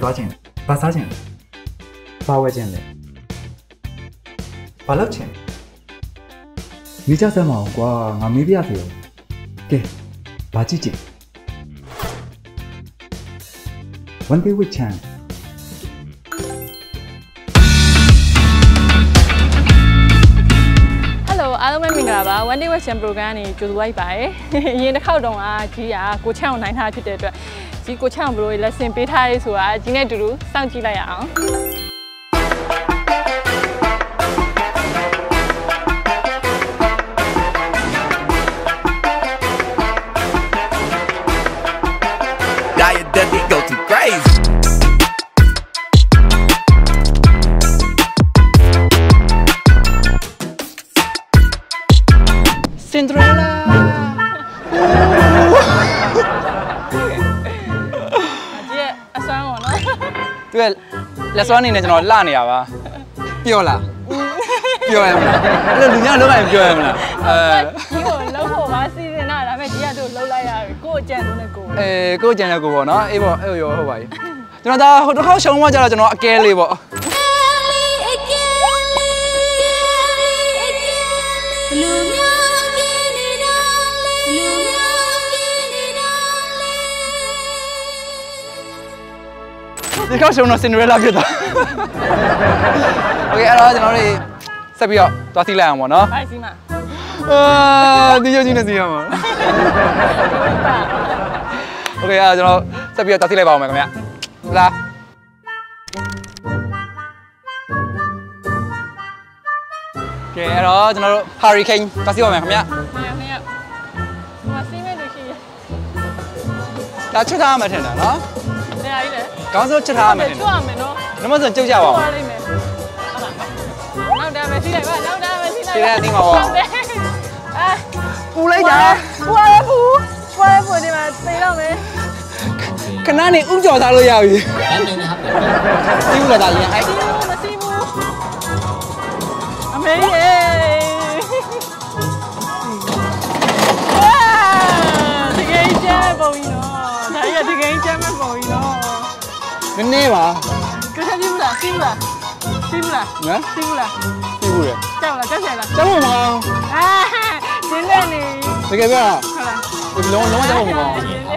多钱？把啥钱？把我钱嘞？把老钱？你叫什么？我没必要的哟。给，把几钱？One day with Chan。 Hello， အားလုံးပဲမင်္ဂလာပါ One Day with Chan program ကနေကြိုဆိုလိုက်ပါတယ်။ရင်တစ်ခေါက်တုန်းကကြီးကကိုချန့်ကိုနိုင်ထားဖြစ်တဲ့အတွက်ကြီးကိုချန့်ကိုဘယ်လိုလက်ဆင့်ပေးထားရဲဆိုတာကြီးနဲ့အတူတူစောင့်ကြည့်လိုက်ရအောင်။ Daddy go too crazy. Cinderella. ကြီးအစွမ်းပေါ့နော်။သူကလက်စွမ်းနေနဲ့ကျွန်တော်လှနေရပါ။ပြောလား။ပြောရမလား။အဲ့လိုလူများလုံးလိုက်ပြောရမလား။ကြီးကိုလှုပ်ဖို့ပါစီစဉ်တာဒါပေမဲ့ကြီးကသူ့လှုပ်လိုက်ရတယ်ကို့အကြံလုံးနဲ့ကိုကို့ကြံတဲ့ကိုပေါ့နော်အေးပေါ့အဲ့ရောဟုတ်ပါပြီကျွန်တော်ဒါဟိုတစ်ခေါက်ရှုံးမှကျတော့ကျွန်တော်အကဲလေးပေါ့ဒီခေါက်ရှုံးတော့ Cinderella ဖြစ်သွားโอเคအဲ့တော့ကျွန်တော်တို့ဆက်ပြီးတော့သွားစီးလိုက်အောင်ပေါ့နော်ဘာစီးမှာဒီရုပ်ကြီးနဲ့စီးရမှာโอเคအဲ့ကျွန်တော်ဆက်ပြီးတော့သွားစီးလိုက်ပါအောင်မယ်ခင်ဗျာဟုတ်လားကဲအဲ့တော့ကျွန်တော်တို့ Hurricane သွားစီးပါမယ်ခင်ဗျာမစီးမဲ့လို့ရှိရဒါချွတ်ထားမှထင်တာနော်နေရာကြီးလေကောင်းစိုးချွတ်ထားမှထင်တယ်ချွတ်ရမယ်နော်နမဆိုကြုတ်ကြပါဦးဟုတ်လိမ့်မယ်ဟုတ်လားနောက်တာပဲစီးလိုက်ပါနောက်တာပဲစီးလိုက်စီးတဲ့အတင်းပါပေါ့ပူလိုက်တာပူဒီမှာသေတော့မယ်ခဏနေဥကြော်သားလို့ရပြီအဲ့နေนะครับစီးဘူးလားဒါရင်အဲ့မစီးဘူးအမေရေတကယ်ကျဲပုံကြီးနော်ဒါကြီးကတကယ်ကျဲမဲ့ပုံကြီးနော်နည်းနည်းပါကစားကြည့်ဘူးလားစီးဘူးလားနော်စီးဘူးလားစီးဘူးလေကြောက်လားကြောက်ရလားကြောက်မှာမကောင်းရှင်းနေနေတကယ်ပြဟုတ်လားလုံးကြောက်မှာမကောင်း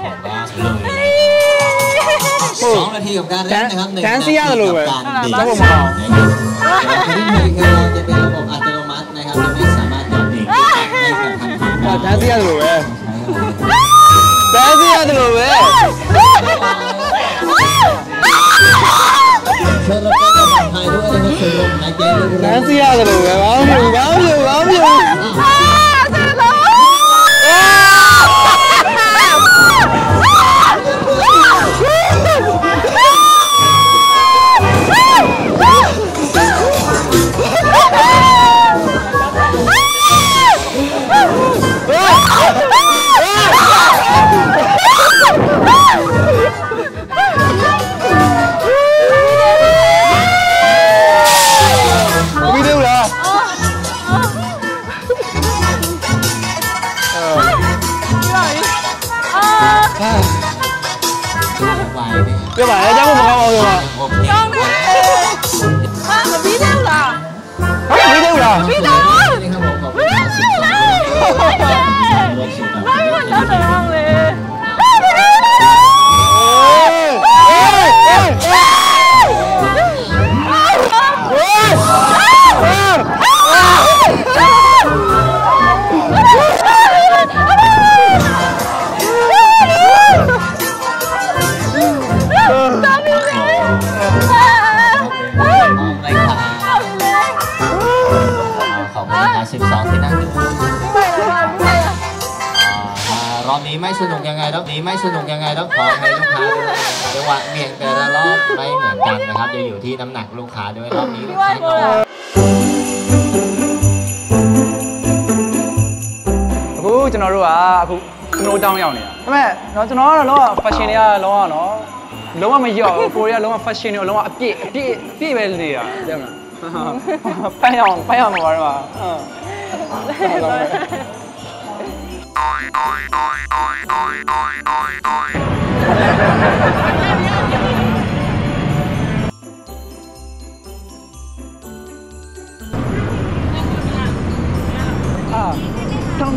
2 นาทีกับการเล่นนะครับ1 นาทีกับการเล่นนะครับ1 นาทีกับการเล่นนะครับจะเป็นระบบอัตโนมัตินะครับจะไม่สามารถหย่อนเด็กให้กับทันทีนาทีกับเลยนาทีกับเลยเชิญรับฟังการถ่ายด้วยนะครับชมรมนายเกมนาทีกับเลยว้าวပြပါလေကြောက်မကောင်းအောင်ရောကောင်းတယ်ဟာမပြီးသေးဘူးလားဟာပြီးသေးဘူးလားပြီးတော့ပြီးတော့ဘာလို့လောက်တော့လဲ 12ที่นั่งอยู่รอบนี้ไม่สนุกยังไงต้องขอให้ลูกค้าด้วยจังหวะเบี่ยงแต่ละรอบไม่เหมือนกันนะครับจะอยู่ที่น้ำหนักลูกค้าด้วยรอบนี้ลูกค้าအခုကျွန်တော်တို့ကအခုစနိုးတောင်းရောက်နေတာဒါပေမဲ့เนาะကျွန်တော်ကတော့လုံးဝ fashion တွေကလုံးဝเนาะလုံးဝမရော့ဘူးကိုရီးယားလုံးဝ fashion တွေလုံးဝအပြည့်ပဲနေတာတဲ့မလားပန်းအောင်မှာပါတော့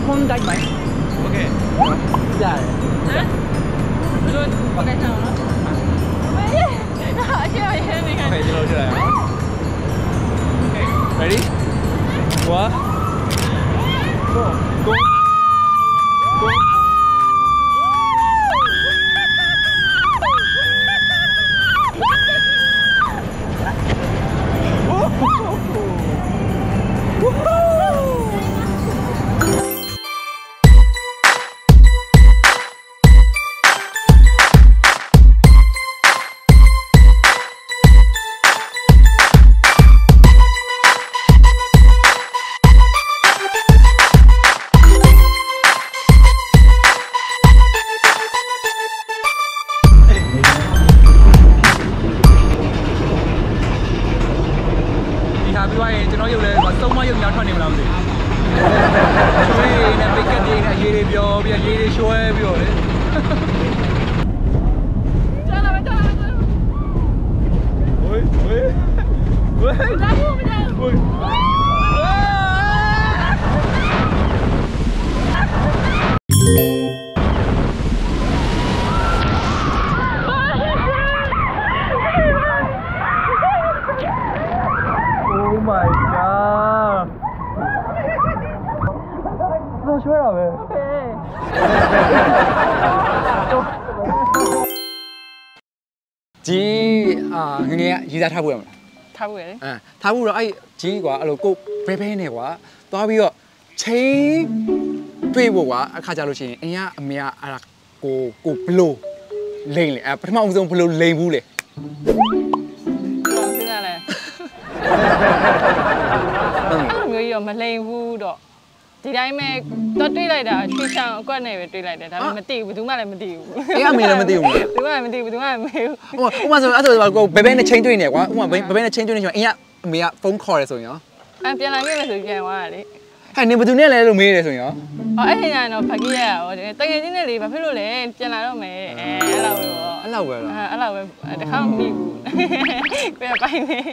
空带买 OK 在不是不该唱了没好笑耶你看可以就出来 OK ready 1 goပြီးသွားရင်ကျွန်တော်ရုပ်လဲသုံးမရုပ်များထွက်နေမလားမသိဘူး။ကျွေးနဲ့ပိတ်ကတ်တွေနဲ့ရေတွေပြောပြီးရေတွေရွှဲပြီးတော့လေ။转了转了喂喂喂来不没来喂Oh my god 都学了呗ကြီးငငယ်ရေးစားထားဖို့ရမလားထားဖို့ရလေထားဖို့တော့အဲ့ကြီးကွာအဲ့လိုကိုဘဲဘဲနဲ့ကွာသွားပြီးတော့ချင်းတွေ့ဖို့ကွာအခါကြလို့ရှိရင်အင်းကအမေကအဲ့ဒါကိုဘလို့လိမ့်လေပထမဦးဆုံးဘလို့လိမ့်ဘူးလေစဉ်းစားလဲမျိုးကြီးတော့မလိမ်ဘူးတော့ဒီတိုင်းပဲတော့တွေးလိုက်တာရွှေချောင်းအကွက်နဲ့ပဲတွေးလိုက်တယ်ဒါပေမဲ့မသိဘူးဘယ်သူမှလည်းမသိဘူးအေးအမေလည်းမသိဘူးဘယ်သူမှလည်းမသိဘူးဘယ်သူမှလည်းမမေးဘူးဥပမာဆိုအဲ့ဆိုကိုဘဲဘဲနဲ့ချင်းတွေ့နေကွာဥပမာဘဲဘဲနဲ့ချင်းတွေ့နေဆိုရင်အင်းကအမေကဖုန်းခေါ်ရဲဆိုရင်ရောပြန်လာခဲ့မယ်ဆိုပြန်သွားတာလေဟဲ့နေဘယ်သူနဲ့လဲလို့မေးတယ်ဆိုရင်ရောအဲ့ဒီညတော့ဖကြီးရရောတကယ်ချင်းနဲ့လေဘာဖြစ်လို့လဲပြန်လာတော့မယ်အဲ့လောက်ပဲပေါ့အဲ့လောက်ပဲလားအဲ့လောက်ပဲတခါမမိဘူးကိုယ်ပိုင်းနေ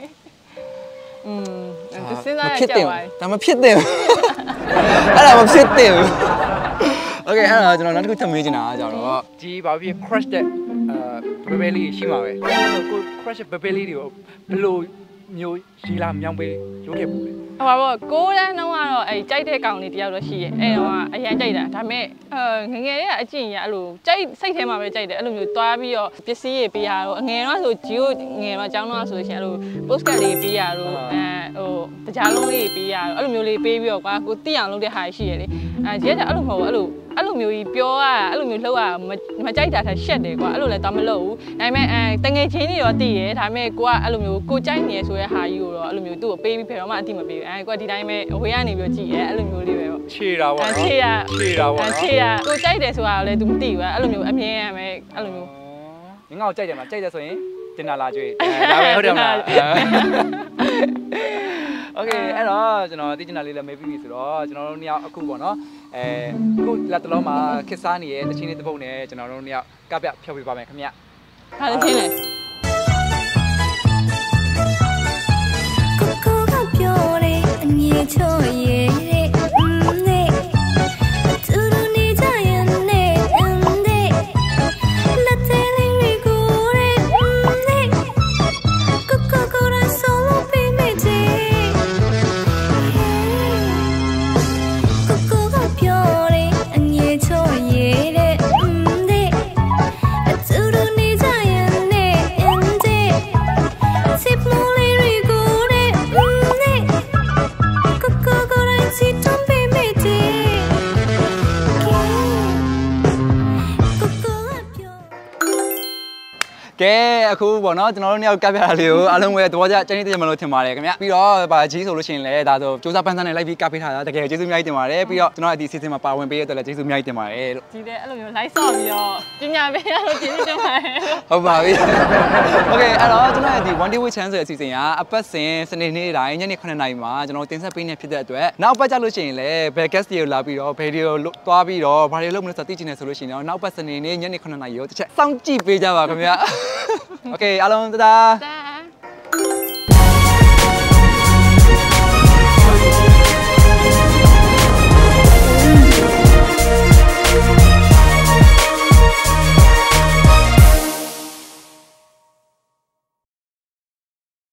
စဉ်းစားရကြပါဒါမဖြစ်တယ်အဲ့ဒါမဖြစ်တယ်โอเคအဲ့ဒါကျွန်တော်နောက်တစ်ခုထပ်မေးချင်တာကကြတော့ကြီးဘာဖြစ် crush တဲ့ဘယ်ဘဲလေးရှိမှာပဲကို crush ဘယ်ဘဲလေးတွေကိုဘယ်လိုမျိုးရီလာမြောင်းပေးရုပ်ခဲ့ဘူးလေဟောပါဘော6တန်းတော့ကတော့အဲ့ကြိုက်တဲ့ကောင်လေးတယောက်တော့ရှိရဲ့အဲ့တော့အရင်ကြိုက်တာဒါပေမဲ့ငငယ်လေးကအကျင့်ရအဲ့လိုကြိုက်စိတ်ထဲမှာပဲကြိုက်တယ်အဲ့လိုမျိုးတွားပြီးတော့ပစ္စည်းတွေပေးရတော့အငယ်တော့ဆိုဂျီကိုငယ်တော့ကျောင်းတော့ဆိုရှင်အဲ့လို postcard လေးပေးရတော့ဟိုတကြားလုံးလေးပေးရတော့အဲ့လိုမျိုးလေးပေးပြီးတော့ကွာကိုတိအောင်လုပ်တဲ့ဟာရှိရလေဂျီကအဲ့လိုမဟုတ်ဘူးအဲ့လိုမျိုးကြီးပြောရအဲ့လိုမျိုးလှုပ်ရမကြိုက်တာထက်ရှက်တယ်ကွာအဲ့လိုလည်းတော့မလုပ်ဘူးဒါပေမဲ့တငယ်ချင်းတွေတော့တည်တယ်ဒါပေမဲ့ကိုကအဲ့လိုမျိုးကိုကြိုက်နေရဆိုတဲ့ဟာကြီးကိုတော့အဲ့လိုမျိုးသူ့ကိုပေးပြီးဖယ်တော့မှအတိမပေးဘူးကိုကဒီတိုင်းပဲအဝေးကနေပြီးကြည့်ရဲအဲ့လိုမျိုးလေးပဲပေါ့ခြေတာပေါ့နော်ခြေတာပေါ့နော်ခြေတာကိုကြိုက်တယ်ဆိုတာကိုလည်း तू မသိဘူးအဲ့လိုမျိုးအမြင်ရမယ်အဲ့လိုမျိုးငငါ့ကိုကြိုက်တယ်မလားကြိုက်တယ်ဆိုရင်တင်တာလာကြွေးဒါပဲဟုတ်တယ်မလားโอเคအဲ့တော့ကျွန်တော်သိချင်တာလေးလည်းမေးပြီးပြီဆိုတော့ကျွန်တော်တို့နှစ်ယောက်အခုပေါ့နော်အခုလက်တလုံးမှာခစ်စားနေရဲ့တချင်းလေးတစ်ပုတ်နဲ့ကျွန်တော်တို့နှစ်ယောက်ကပြဖြောပြပါမယ်ခင်ဗျဟာတချင်းလေကိုကိုကပြောတယ်အငြင်းချောရဲ့ကဲအခုပေါ့နော်ကျွန်တော်တို့နှစ်ယောက်ကပ်ပြတာလေးကိုအားလုံးပဲသဘောကျကျင်းနေတယ်မလို့ထင်ပါတယ်ခင်ဗျပြီးတော့ဗာကြီးဆိုလို့ရှိရင်လည်းဒါဆိုစူးစမ်းပန်းစမ်းနဲ့လိုက်ပြီးကပ်ပေးထားတာတကယ်ကျေးဇူးအများကြီးတင်ပါတယ်ပြီးတော့ကျွန်တော်ဒီ season မှာပါဝင်ပေးရတဲ့အတွက်လည်းကျေးဇူးအများကြီးတင်ပါတယ်လို့ဒီလည်းအဲ့လိုမျိုး live ဆော့ပြီးတော့ပညာပေးရလို့ကျေးဇူးတင်ပါတယ်ဟုတ်ပါပြီ Okay အဲ့တော့ကျွန်တော်ရဲ့ဒီ one day with chance ဆိုတဲ့ season ကအပတ်စဉ်စနေနေ့တိုင်းညနေ9:00 နာရီမှာကျွန်တော်တင်ဆက်ပေးနေဖြစ်တဲ့အတွက်နောက်ပတ်ကြလို့ရှိရင်လည်း bell guest တွေကိုလာပြီးတော့ video သွားပြီးတော့ဘာတွေလုပ်မလဲဆိုတာသိချင်တယ်ဆိုလို့ရှိရင်တော့နောက်ပတ်စနေနေ့ညနေ9:00 နာရီကိုတစ်ချက်စောင့်ကြည့်ပေးကြပါခင်ဗျာOkay အားလုံးတဒါ